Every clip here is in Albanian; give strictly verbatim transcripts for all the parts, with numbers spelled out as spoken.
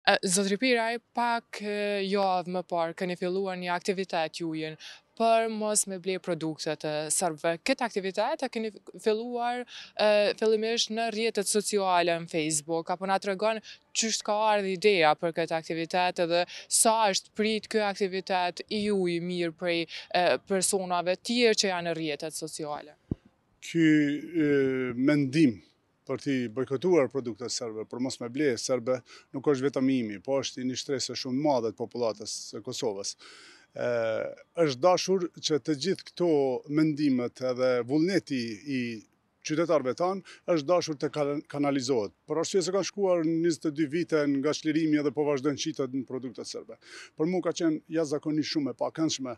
E, Zotri Piraj, pak e, javë më parë keni filluar një aktivitet jujen për mos me ble produktet e serbëve. Këtë aktivitet e keni filluar e, fillimisht në rrjetet sociale në Facebook, apo na tregon çysh ka ardhur ideja për këtë aktivitet edhe sa është prit ky aktivitet i juaj mirë prej e, personave tjerë që janë në rrjetet sociale? Ky e, mendim për t'i bojkotuar produktet serbe, për mos me ble serbe, nuk është vetëm imi, po është i një shtresë shumë madhe të popullatës së Kosovës. E, është dashur që të gjithë këto mendimet edhe vullneti i qytetarëve tanë është dashur të kanalizohet. Për arsye se kanë shkuar njëzet e dy vite nga çlirimi edhe po vazhdojnë qitet në produktet serbe. Për mua ka qenë jashtëzakonisht shumë e pakëndshme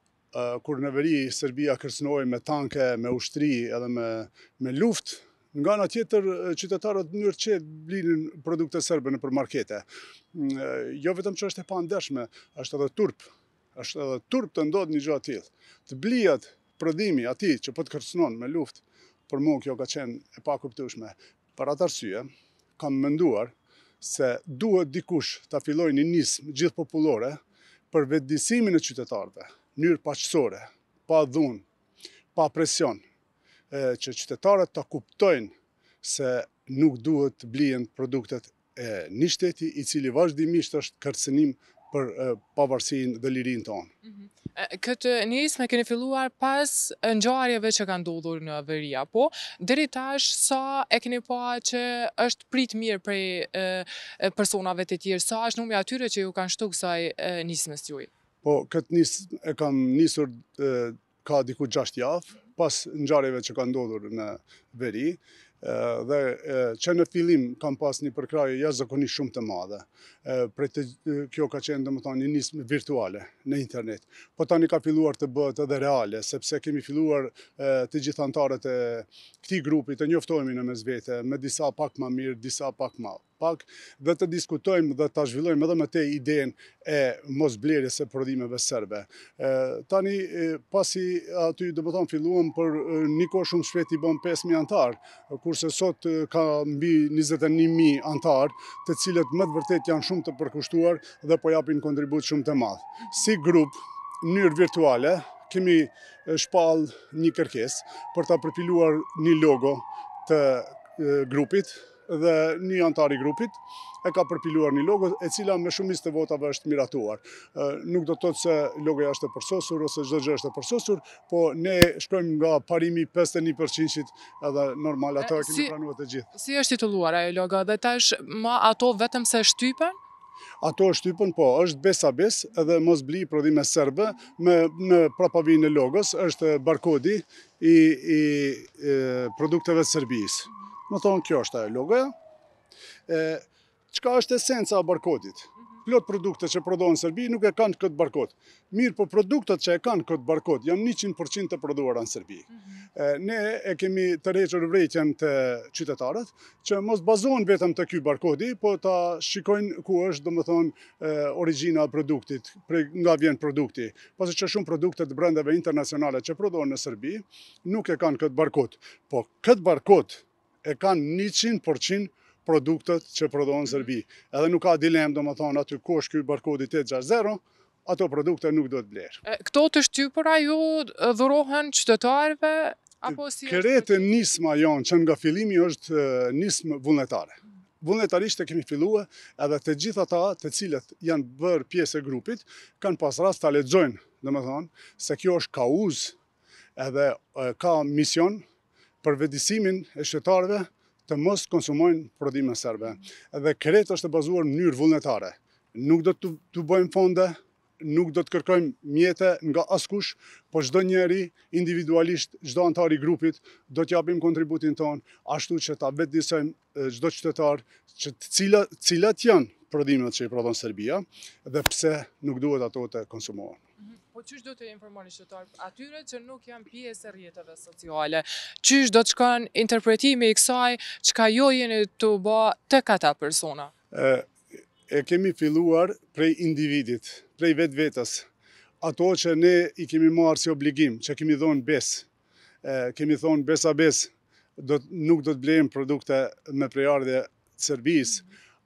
kur në veri Serbia kërcënohej me tanke, me ushtri edhe me, me luftë. Nga ana tjetër, qytetarët në mënyrë qetë blinin produkte serbe nëpër markete. Jo vetëm që është e pandershme, është edhe turp. Është edhe turp të ndodhë një gjë e tillë. Të blihet prodhimi atij që po të kërcënon me luftë, për mua kjo ka qenë e pakuptueshme. Për atë arsye, kam menduar se duhet dikush ta fillojë një nismë gjithë popullore për vetëdijsimin e qytetarëve, në mënyrë paqësore, pa dhunë, pa presion, që qytetarët ta kuptojnë se nuk duhet të blihen produktet e një shteti i cili vazhdimisht është kërcënim për pavarësinë dhe lirinë tonë. Këtë nismë keni filluar pas ngjarjeve që kanë ndodhur në veri, apo deri tash sa e keni pa që është prit mirë prej e, personave të tjerë, sa është numri atyre që ju kanë shtu kësaj nismës juaj? Po, këtë nismë e kam nisur e, ka diku gjashtë javë, pas ngjarjeve që kanë ndodhur në veri, dhe që në fillim kam pas një përkrahje jashtëzakonisht shumë të madhe. Prej të, kjo ka qenë domethënë një nismë virtuale në internet. Po tani ka filluar të bëhet edhe reale, sepse kemi filluar të gjithë anëtarët e këtij grupi të njoftohemi në mes vete, me disa pak më mirë, disa pak më pak, dhe të diskutojmë dhe të zhvillojmë edhe më tej idenë e mos blerjes së prodhimeve serbe. E, tani, e, pasi aty domethënë filluam për një kohë shumë shpejt i bëm pesë mijë antar, kurse sot ka mbi njëzet e një mijë antar, të cilët më të vërtet janë shumë të përkushtuar dhe po japin kontribut shumë të madh. Si grup, në mënyrë virtuale, kemi shpall një kërkesë për ta përfiluar një logo të e, grupit, dhe një antar i grupit e ka përpiluar një logo e cila me shumicë të votave është miratuar. Nuk do të thotë se logoja është e përsosur ose çdo gjë është e përsosur, po ne shkojmë nga parimi pesëdhjetë e një përqind edhe normal ato e kemi si, pranuar të gjithë. Si është titulluar ajo logo dhe tash ma ato vetëm se shtypen? Ato shtypen, po, është besa bes edhe mos bli prodhime serbe me në prapavinë e logos është barkodi i, i, i produkteve të Serbisë. Më thonë, kjo është ajo logoja. E, qka është esenca e barkodit? Plot produkte që prodhohen në Serbi nuk e kanë këtë barkod. Mirë, po produktet që e kanë këtë barkod janë njëqind përqind të prodhuara në Serbi. E, ne e kemi të reqër vrejtjen të qytetarët, që mos bazohen vetëm të ky barkodi, po ta shikojnë ku është, do më thonë, origjina e produktit, prej nga vjen produkti. Pasi që shumë produktet brendeve internacionale që prodhohen në Serbi, nuk e kanë këtë barkod. Po këtë barkod e kanë njëqind përqind produktet që prodhohen në Serbi. Edhe nuk ka dilemë, do më thonë, aty ku është ky barkodi tetë gjashtë zero, ato produkte nuk do të blerë. Këto të shtypura ju dhurohen qytetarëve, apo si është? Krete nisma jonë që nga fillimi është nismë vullnetare. Vullnetarisht e kemi filluar edhe të gjithë ata të cilët janë bërë pjesë e grupit, kanë pas rast ta lexojnë, do më thonë, se kjo është kauzë edhe ka mision për vetëdijsimin e qytetarëve të mos konsumojnë prodhime serbe. Edhe krejt është e bazuar në mënyrë vullnetare. Nuk do të të bëjmë fonde, nuk do të kërkojmë mjete nga askush, po çdo njeri individualisht, çdo antar i grupit do të japim kontributin ton, ashtu që ta vetëdijsojmë çdo qytetar që të cilat, cilat janë prodhimet që i prodhon Serbia dhe pse nuk duhet ato të konsumohen. Po qysh do të informoni qytetarët atyre që nuk janë pjesë e rrjeteve sociale? Qysh do të shkon interpretimi i kësaj çka jo jeni të bë tek ata persona? E, e kemi filluar prej individit, prej vetë vetës. Ato që ne i kemi marrë si obligim, që kemi dhonë besë, kemi thonë besa besë, do, nuk do të blejmë produkte me prejardhje të Serbisë,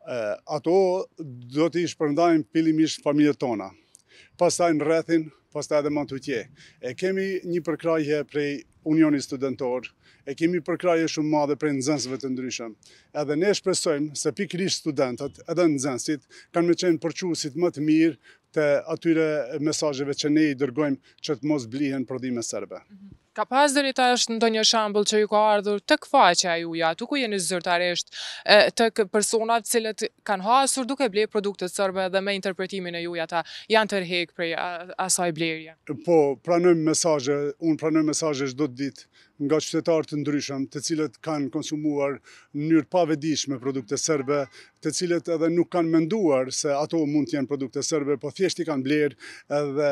Ato do t'i shpërndajmë fillimisht familjet tona. Pastaj në rrethin, pastaj edhe më tutje. E kemi një përkrajje prej Unioni Studentor, e kemi përkrajje shumë madhe prej nxënësve të ndryshëm. Edhe ne shpresojmë se pikërisht studentët edhe nxënësit kanë me qenë përqusit më të mirë të atyre mesazheve që ne i dërgojmë që të mos blihen prodhime serbe. Ka pas deri tash ndonjë shembull që ju ka ardhur tek faqja juja, atu ku jeni zyrtarisht, tek persona të cilët kanë hasur duke bler produkte serbe dhe me interpretimin e juaj ata janë tërheq prej asaj blerje? Po, pranojmë mesazhe, unë pranoj mesazhe çdo ditë nga qytetarë të ndryshëm, të cilët kanë konsumuar në mënyrë pavedishme produkte serbe, të cilët edhe nuk kanë menduar se ato mund të jenë produkte serbe, po thjesht i kanë blerë edhe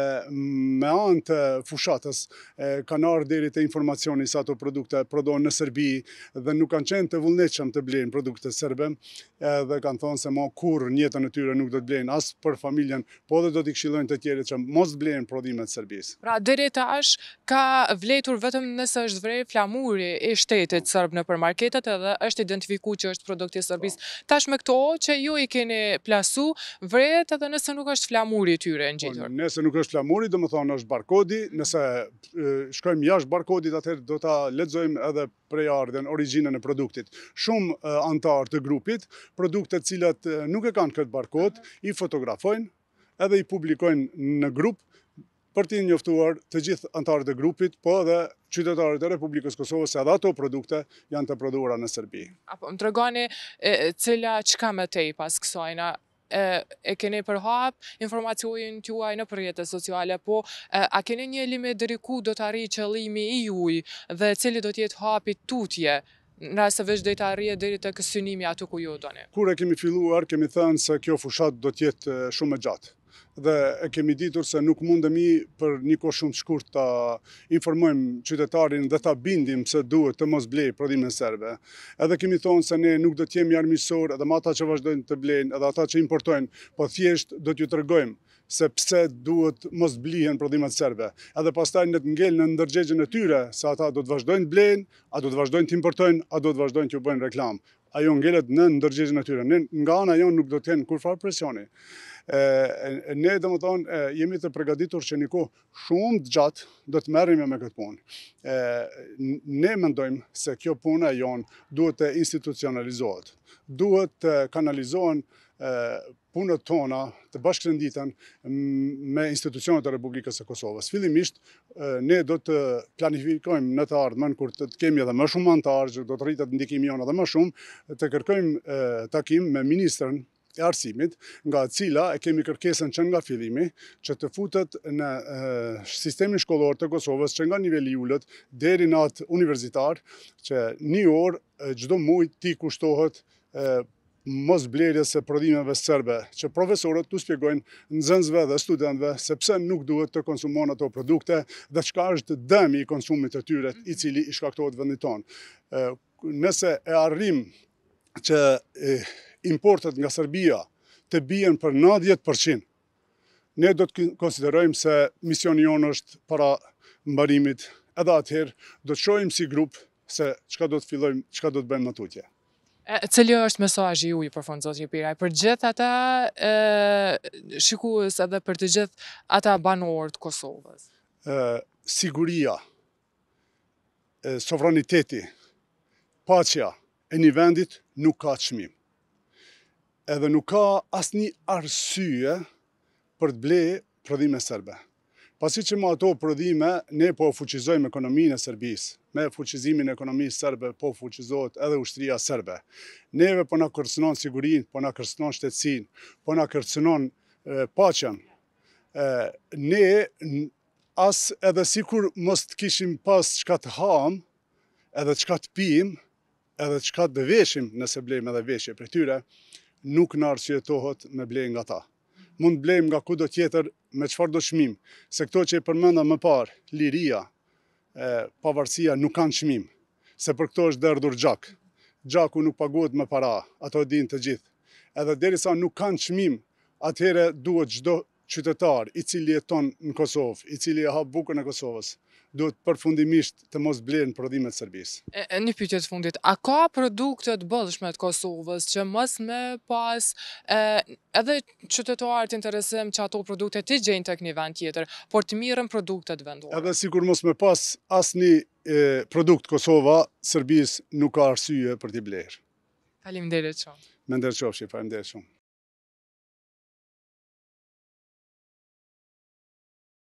me anë të fushatës kanë ardhur deri te informacioni se ato produkte prodhohen në Serbi dhe nuk kanë qenë të vullnetshëm të blejnë produkte serbe, edhe kanë thonë se ma kurrë në jetën e tyre nuk do të blejnë as për familjen, po edhe do t'i këshillojnë të tjerët që mos blejnë prodhimet serbisë. Pra deri tash ka vletur vetëm nëse është vrer flamuri i shtetit serb nëpër marketet edhe është identifikuar që është produkt i Serbisë. Tash me këto që ju i keni plasu, vret edhe nëse nuk është flamuri i tyre ngjitur. Nëse nuk është flamuri, do të thonë është barkodi, nëse shkojmë jashtë barkodit, atëherë do ta lexojmë edhe prejardhjen, origjinën e produktit. Shumë antar të grupit, produktet cilat nuk e kanë këtë barkod, i fotografojnë edhe i publikojnë në grup për t'i njoftuar të gjithë antarët e grupit, po edhe qytetarët e Republikës Kosovës se edhe ato produkte janë të prodhuara në Serbi. Apo më tregoni cila çka më tej pas kësajna? E, e keni përhap informacionin tuaj në rrjetet sociale, po e, a keni një limit deri ku do të arrijë qëllimi i juaj dhe cili do të jetë hapi tutje nëse veç do të arrijë deri tek synimi aty ku ju doni? Kur e kemi filluar, kemi thënë se kjo fushat do të jetë shumë e gjatë. Dhe e kemi ditur se nuk mundemi për një kohë shumë të shkurt ta informojmë qytetarin dhe ta bindim se duhet të mos blej prodhime serbe. Edhe kemi thonë se ne nuk do të jemi armiqësor edhe me ata që vazhdojnë të blejnë, edhe ata që importojnë, po thjesht do t'ju tregojmë se pse duhet mos blihen prodhimet serbe. Edhe pastaj në të ngel në ndërgjegjen e tyre se ata do të vazhdojnë të blejnë, a do të vazhdojnë të importojnë, a do të vazhdojnë t'ju bëjnë reklam. Ajo ngelet në ndërgjegjen e tyre. Ne, nga ana jonë nuk do të kenë kurfar presioni. E, ne dhe më thonë, jemi të përgatitur që një kohë shumë të gjatë do të merremi me këtë punë. Ne mendojmë se kjo puna jonë duhet të institucionalizohet. Duhet të kanalizohen punët tona të bashkërenditen me institucionet e Republikës së Kosovës. Fillimisht, ne do të planifikojmë në të ardhmen, kur të kemi edhe më shumë antarë, do të rritet ndikimi jonë edhe më shumë, të kërkojmë takim me ministrën e arsimit, nga cila e kemi kërkesën që nga fillimi, që të futet në sistemin shkollor të Kosovës, që nga niveli ullët, deri në atë universitar, që një orë çdo muaj t'i kushtohet mos blerjes së prodhimeve serbe, që profesorët t'u shpjegojnë nxënësve dhe studentëve se pse nuk duhet të konsumojnë ato produkte dhe çka është dëmi i konsumit të tyre i cili i shkaktohet vendit tonë. Nëse e arrim që importet nga Serbia të bien për nëntëdhjetë përqind, ne do të konsiderojmë se misioni jonë është para mbarimit, edhe atëherë do të shohim si grup se çka do të fillojmë, çka do të bëjmë më tutje. Cili është mesazhi juaj përfund zoti Piraj për gjithë ata shikues edhe për të gjithë ata banorë të Kosovës? Siguria, sovraniteti, paqja e një vendit nuk ka çmim. Edhe nuk ka asnjë arsye për të blejë prodhime serbe. Pasi që me ato prodhime, ne po fuqizojmë ekonominë e Serbisë. Me fuqizimin e ekonomisë serbe, po fuqizohet edhe ushtria serbe. Neve po na kërcënon sigurinë, po na kërcënon shtetësinë, po na kërcënon paqen. Ne, as edhe sikur mos të kishim pas çka të ham, edhe çka të pijim, edhe çka të veshim, nëse blejmë edhe veshje për tyre, nuk na arsyetohet me blejë nga ta. Mund blejmë nga kudo tjetër me çfarë do çmim, se këto që e përmenda më parë, liria, pavarësia nuk kanë çmim, se për këto është derdhur gjak. Gjaku nuk paguhet me para, ato e dinë të gjithë. Edhe derisa nuk kanë çmim, atëherë duhet çdo qytetar i cili jeton në Kosovë, i cili e hap bukën e Kosovës, duhet përfundimisht të mos blerë në prodhimet Serbisë. E, e, një pyetje të fundit, a ka produkte të bollshme të Kosovës që mos me pas e, edhe qytetarët interesim që ato produkte të gjejnë tek një vend tjetër, por të mirën produktet vendore? Edhe sikur mos me pas asnjë e, produkt Kosova, Serbisë nuk ka arsye për t'i blerë. Faleminderit shumë. Me ndërqofshi, faleminderit shumë.